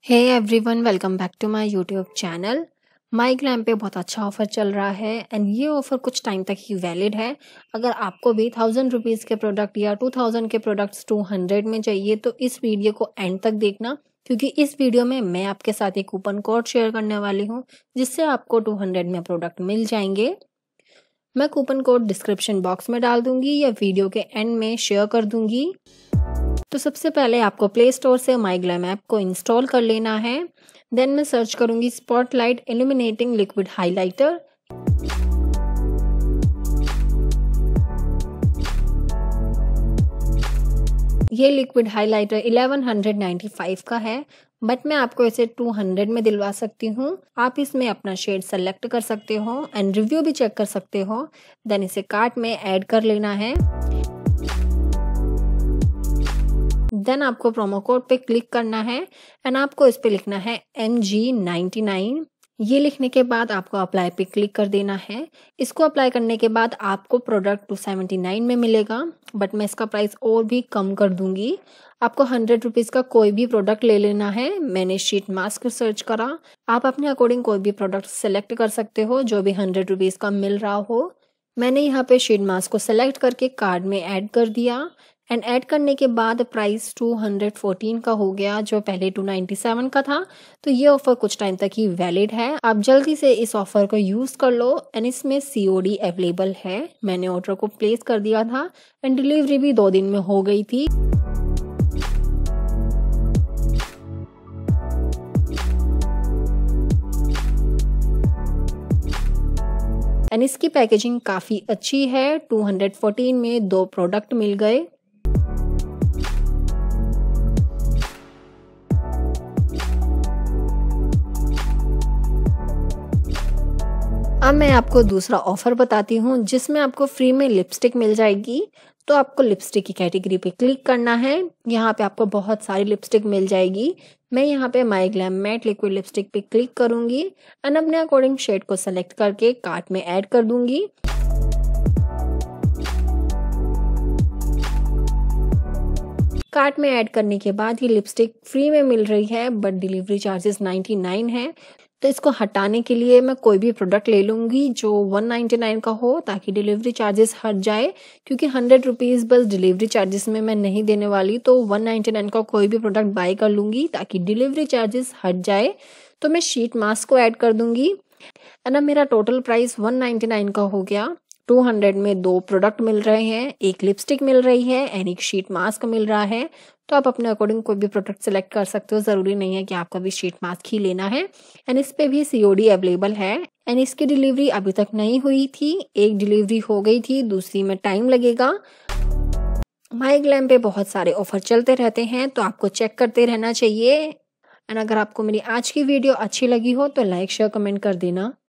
Hey everyone, welcome back to my YouTube channel. My glam पे बहुत अच्छा offer चल रहा है एंड ये ऑफर कुछ टाइम तक ही वैलिड है। अगर आपको भी 1000 रुपीज़ के प्रोडक्ट या 2000 के प्रोडक्ट्स 200 में चाहिए तो इस वीडियो को एंड तक देखना, क्योंकि इस वीडियो में मैं आपके साथ एक कूपन कोड शेयर करने वाली हूँ जिससे आपको 200 में प्रोडक्ट मिल जाएंगे। मैं कूपन कोड डिस्क्रिप्शन बॉक्स में डाल दूंगी या वीडियो के एंड में शेयर कर दूंगी। तो सबसे पहले आपको प्ले स्टोर से माई ग्लैम ऐप को इंस्टॉल कर लेना है। देन मैं सर्च करूंगी स्पॉटलाइट इल्यूमिनेटिंग लिक्विड हाइलाइटर। ये लिक्विड हाइलाइटर 1195 का है, बट मैं आपको इसे 200 में दिलवा सकती हूँ। आप इसमें अपना शेड सेलेक्ट कर सकते हो एंड रिव्यू भी चेक कर सकते हो। देन इसे कार्ट में ऐड कर लेना है। देन आपको प्रोमो कोड पे क्लिक करना है एंड आपको इस पे लिखना है MG99। ये लिखने के बाद आपको अप्लाई पे क्लिक कर देना है। इसको अप्लाई करने के बाद आपको प्रोडक्ट 279 में मिलेगा, बट मैं इसका प्राइस और भी कम कर दूंगी। आपको 100 रुपीज़ का कोई भी प्रोडक्ट ले लेना है। मैंने शीट मास्क सर्च करा। आप अपने अकॉर्डिंग कोई भी प्रोडक्ट सेलेक्ट कर सकते हो जो भी 100 रुपीज़ का मिल रहा हो। मैंने यहाँ पे शीट मास्क को सेलेक्ट करके कार्ड में ऐड कर दिया एंड ऐड करने के बाद प्राइस 214 का हो गया, जो पहले 297 का था। तो ये ऑफर कुछ टाइम तक ही वैलिड है। आप जल्दी से इस ऑफर को यूज कर लो एंड इसमें COD अवेलेबल है। मैंने ऑर्डर को प्लेस कर दिया था एंड डिलीवरी भी 2 दिन में हो गई थी। एंड इसकी पैकेजिंग काफी अच्छी है। 214 में 2 प्रोडक्ट मिल गए। अब मैं आपको दूसरा ऑफर बताती हूँ जिसमें आपको फ्री में लिपस्टिक मिल जाएगी। तो आपको लिपस्टिक की कैटेगरी पे क्लिक करना है। यहाँ पे आपको बहुत सारी लिपस्टिक मिल जाएगी। मैं यहाँ पे MyGlamm matte liquid lipstick पे क्लिक करूंगी एंड अपने अकॉर्डिंग शेड को सेलेक्ट करके कार्ट में ऐड कर दूंगी। कार्ट में ऐड करने के बाद ये लिपस्टिक फ्री में मिल रही है, बट डिलीवरी चार्जेस 99 है। तो इसको हटाने के लिए मैं कोई भी प्रोडक्ट ले लूंगी जो 199 का हो, ताकि डिलीवरी चार्जेस हट जाए। क्योंकि 100 रुपीज़ बस डिलीवरी चार्जेस में मैं नहीं देने वाली, तो 199 का कोई भी प्रोडक्ट बाय कर लूंगी ताकि डिलीवरी चार्जेस हट जाए। तो मैं शीट मास्क को ऐड कर दूंगी एंड अब मेरा टोटल प्राइस 199 का हो गया। 200 में 2 प्रोडक्ट मिल रहे हैं, एक लिपस्टिक मिल रही है एंड एक शीट मास्क मिल रहा है। तो आप अपने अकॉर्डिंग कोई भी प्रोडक्ट सेलेक्ट कर सकते हो, ज़रूरी नहीं है कि आपका भी शीट मास्क ही लेना है। एंड इस पे भी COD अवेलेबल है एंड इसकी डिलीवरी अभी तक नहीं हुई थी। एक डिलीवरी हो गई थी, दूसरी में टाइम लगेगा। माई ग्लैम पे बहुत सारे ऑफर चलते रहते हैं, तो आपको चेक करते रहना चाहिए। एंड अगर आपको मेरी आज की वीडियो अच्छी लगी हो तो लाइक शेयर कमेंट कर देना।